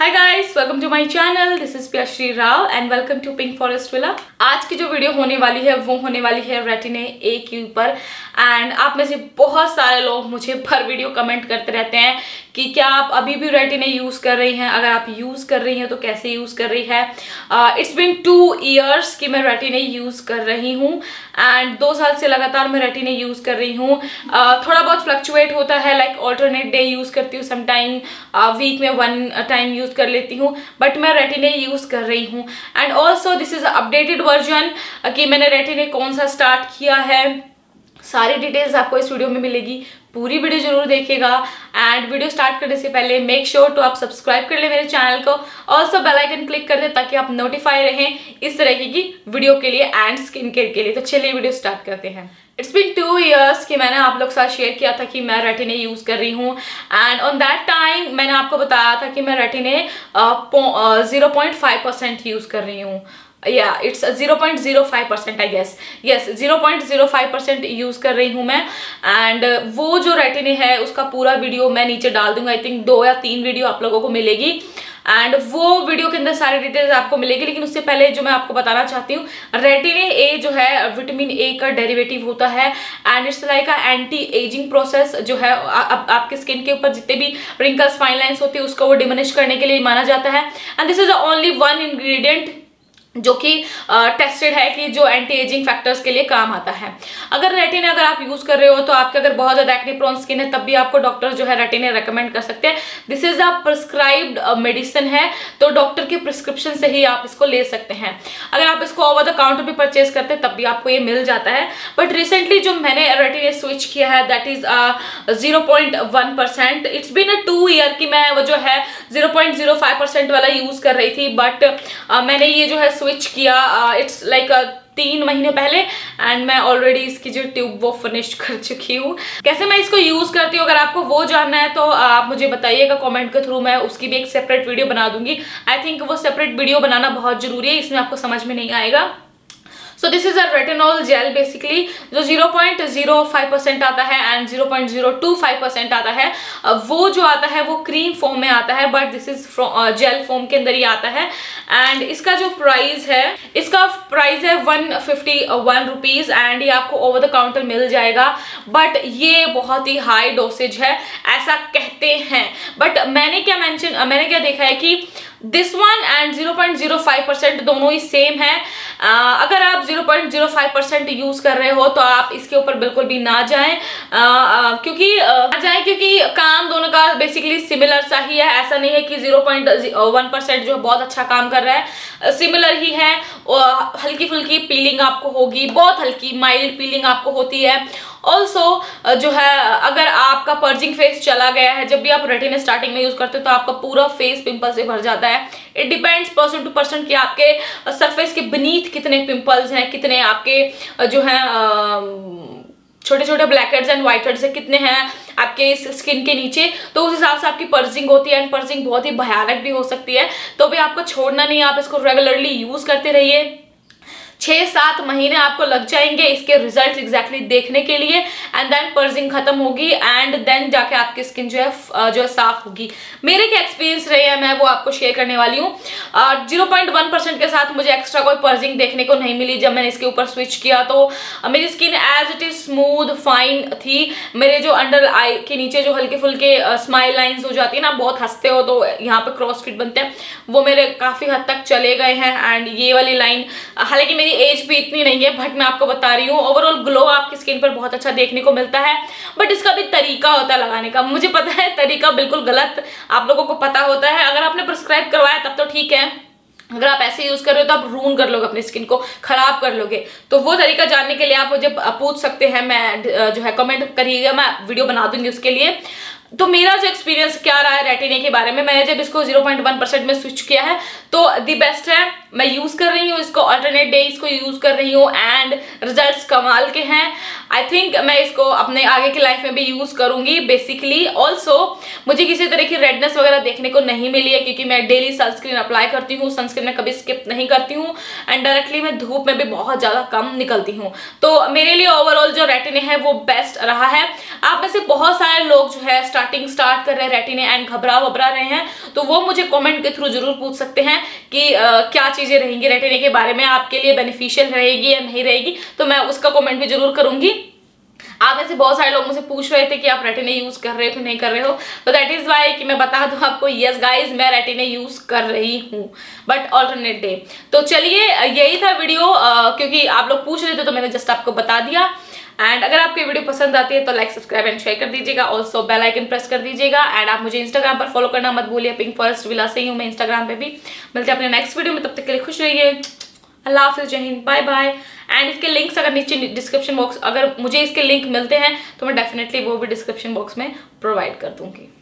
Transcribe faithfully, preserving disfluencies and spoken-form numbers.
Hi guys, welcome to my channel. This is Priyashree Rao and welcome to pink forest villa. आज की जो video होने वाली है वो होने वाली है रेटिने ए क्यू पर। एंड आप में से बहुत सारे लोग मुझे हर वीडियो कमेंट करते रहते हैं कि क्या आप अभी भी रेटिने यूज कर रही हैं, अगर आप यूज कर रही हैं तो कैसे यूज कर रही है। इट्स बिन टू ईयर्स कि मैं रेटिने यूज कर रही हूँ एंड दो साल से लगातार मैं रेटिने यूज कर रही हूँ। uh, थोड़ा बहुत फ्लक्चुएट होता है, लाइक ऑल्टरनेट डे यूज करती हूँ, समटाइम वीक में वन टाइम यूज कर लेती हूँ, बट मैं रेटिने यूज कर रही हूँ। And also this is updated version कि मैंने रेटिने कौन सा स्टार्ट किया है। सारी डिटेल्स आपको इस वीडियो में मिलेगी, पूरी वीडियो जरूर देखिएगा। एंड वीडियो स्टार्ट करने से पहले मेक श्योर टू आप सब्सक्राइब कर ले मेरे चैनल को, ऑल्सो बेल आइकन क्लिक कर दे ताकि आप नोटिफाई रहें इस तरह की वीडियो के लिए एंड स्किन केयर के लिए। तो चलिए वीडियो स्टार्ट करते हैं। इट्स बिन टू ईयर्स कि मैंने आप लोग के साथ शेयर किया था कि मैं रेटिने यूज कर रही हूँ एंड ऑन दैट टाइम मैंने आपको बताया था कि मैं retin zero point five percent use कर रही हूँ। या it's zero point zero five percent I guess, yes zero point zero five percent use कर रही हूँ मैं। एंड वो जो रेटिने है उसका पूरा वीडियो मैं नीचे डाल दूंगा। आई थिंक दो या तीन वीडियो आप लोगों को मिलेगी एंड वो वीडियो के अंदर सारी डिटेल्स आपको मिलेगी। लेकिन उससे पहले जो मैं आपको बताना चाहती हूँ, रेटिने ए जो है विटामिन ए का डेरिवेटिव होता है and it's like a anti ageing process जो है। आ, आ, आपके स्किन के ऊपर जितने भी रिंकल्स, फाइन लाइंस होती है उसको वो डिमिनिश करने के लिए माना जाता है। And this is the only one ingredient जो कि टेस्टेड uh, है कि जो एंटी एजिंग फैक्टर्स के लिए काम आता है। अगर रेटिने अगर आप यूज कर रहे हो तो आपके अगर बहुत ज्यादा एक्ने प्रोन स्किन है तब भी आपको डॉक्टर जो है रेटिने रेकमेंड कर सकते हैं। This is a prescribed medicine है, तो डॉक्टर के प्रिस्क्रिप्शन से ही आप इसको ले सकते हैं। अगर आप इसको ओवर द काउंटर भी परचेज करते हैं तब भी आपको ये मिल जाता है। बट रिसेंटली जो मैंने रेटिने स्विच किया है that is zero point one percent. It's been a two year कि मैं वो जो है zero point zero five percent वाला यूज कर रही थी, बट uh, मैंने ये जो है स्विच किया it's like uh, like, uh, तीन महीने पहले एंड मैं ऑलरेडी इसकी जो ट्यूब वो फिनिश कर चुकी हूँ। कैसे मैं इसको यूज करती हूँ अगर आपको वो जानना है तो आप मुझे बताइएगा कमेंट के थ्रू, मैं उसकी भी एक सेपरेट वीडियो बना दूंगी। आई थिंक वो सेपरेट वीडियो बनाना बहुत जरूरी है, इसमें आपको समझ में नहीं आएगा। So this is a retinol gel basically जो zero point zero five percent आता है and zero point zero two five percent आता है। वो जो आता है वो क्रीम फॉर्म में आता है, but this is gel form के अंदर ही आता है। एंड इसका जो प्राइस है, इसका प्राइस है one fifty one rupees and ये आपको ओवर द काउंटर मिल जाएगा। बट ये बहुत ही हाई डोसेज है ऐसा कहते हैं, बट मैंने क्या मेंशन मैंने क्या देखा है कि this one and zero point zero five percent दोनों ही सेम है। uh, अगर आप zero point zero five percent use कर रहे हो तो आप इसके ऊपर बिल्कुल भी ना जाएं, uh, uh, क्योंकि uh, ना जाएं क्योंकि काम दोनों का बेसिकली सिमिलर सा ही है। ऐसा नहीं है कि जीरो पॉइंट वन परसेंट जो बहुत अच्छा काम कर रहा है, सिमिलर uh, ही है। uh, हल्की फुल्की पीलिंग आपको होगी, बहुत हल्की माइल्ड पीलिंग आपको होती है। ऑल्सो uh, जो है अगर आपका पर्जिंग फेस चला गया है, जब भी आप रेटिने स्टार्टिंग में यूज करते हो तो आपका पूरा फेस पिंपल से भर जाता है। It depends person to person कि आपके सरफेस के beneath कितने पिंपल्स हैं, कितने आपके जो है छोटे छोटे blackheads and whiteheads कितने हैं आपके इस स्किन के नीचे, तो उस हिसाब से आपकी पर्जिंग होती है। एंड पर्जिंग बहुत ही भयानक भी हो सकती है, तो भी आपको छोड़ना नहीं है, आप इसको रेगुलरली यूज करते रहिए। छह सात महीने आपको लग जाएंगे इसके रिजल्ट्स एग्जैक्टली देखने के लिए एंड देन पर्जिंग खत्म होगी एंड देन जाके आपकी स्किन जो है जो है साफ होगी। मेरे क्या एक्सपीरियंस रहे हैं मैं वो आपको शेयर करने वाली हूँ। जीरो पॉइंट वन परसेंट के साथ मुझे एक्स्ट्रा कोई पर्जिंग देखने को नहीं मिली जब मैंने इसके ऊपर स्विच किया, तो मेरी skin as it is smooth fine थी। मेरे जो अंडर आई के नीचे जो हल्के फुल्के स्माइल लाइन्स हो जाती है ना, बहुत हंसते हो तो यहाँ पे क्रॉस फिट बनते हैं, वो मेरे काफी हद तक चले गए हैं। एंड ये वाली लाइन, हालांकि मेरी एज भी इतनी नहीं है बट मैं आपको बता रही हूँ, ओवरऑल ग्लो आपकी स्किन पर बहुत अच्छा देखने को मिलता है। बट इसका भी तरीका होता है लगाने का, मुझे पता है तरीका बिल्कुल गलत आप लोगों को पता होता है। अगर आपने प्रिस्क्राइब करवाया तब तो ठीक है, अगर आप ऐसे यूज कर रहे हो तो आप रून कर लोगे अपनी स्किन को, खराब कर लोगे। तो वो तरीका जानने के लिए आप मुझे पूछ सकते हैं, मैं जो है कमेंट करिएगा, मैं वीडियो बना दूंगी उसके लिए। तो मेरा जो एक्सपीरियंस क्या रहा है रेटिने के बारे में, मैंने जब इसको जीरो पॉइंट वन परसेंट में स्विच किया है तो दी बेस्ट है। मैं यूज कर रही हूँ इसको, अल्टरनेट डे इसको यूज कर रही हूँ एंड रिजल्ट्स कमाल के हैं। आई थिंक मैं इसको अपने आगे की लाइफ में भी यूज करूंगी बेसिकली। ऑल्सो मुझे किसी तरह की रेडनेस वगैरह देखने को नहीं मिली है क्योंकि मैं डेली सनस्क्रीन अप्लाई करती हूँ, सनस्क्रीन में कभी स्किप नहीं करती हूँ एंड डायरेक्टली मैं धूप में भी बहुत ज्यादा कम निकलती हूँ। तो मेरे लिए ओवरऑल जो रेटिने है वो बेस्ट रहा है। आप में से बहुत सारे लोग जो है स्टार्टिंग स्टार्ट कर रहे हैं रेटिने एंड घबरा वबरा रहे हैं, तो वो मुझे कमेंट के थ्रू जरूर पूछ सकते हैं कि आ, क्या चीजें रहेंगी रेटिने के बारे में, आपके लिए बेनिफिशियल रहेगी या नहीं रहेगी, तो मैं उसका कमेंट भी जरूर करूंगी। आप ऐसे बहुत सारे लोग मुझे पूछ रहे थे कि आप रेटिने यूज कर रहे हो कि नहीं कर रहे हो, तो दैट इज वाई कि मैं बता दूं आपको, यस गाइज मैं रेटिने यूज कर रही हूँ बट ऑल्टरनेट डे। तो चलिए यही था वीडियो, क्योंकि आप लोग पूछ रहे थे तो मैंने जस्ट आपको बता दिया। एंड अगर आपको वीडियो पसंद आती है तो लाइक सब्सक्राइब एंड शेयर कर दीजिएगा, ऑल्सो बेल आइकन प्रेस कर दीजिएगा। एंड आप मुझे इंस्टाग्राम पर फॉलो करना मत भूलिए, पिंक फॉरेस्ट विला से ही हूँ मैं इंस्टाग्राम पे भी। मिलते हैं अपने नेक्स्ट वीडियो में, तब तक के लिए खुश रहिए, अल्लाह हाफिज़, जय हिंद, बाय बाय। एंड इसके लिंक्स अगर नीचे डिस्क्रिप्शन बॉक्स, अगर मुझे इसके लिंक मिलते हैं तो मैं डेफिनेटली वो भी डिस्क्रिप्शन बॉक्स में प्रोवाइड कर दूंगी।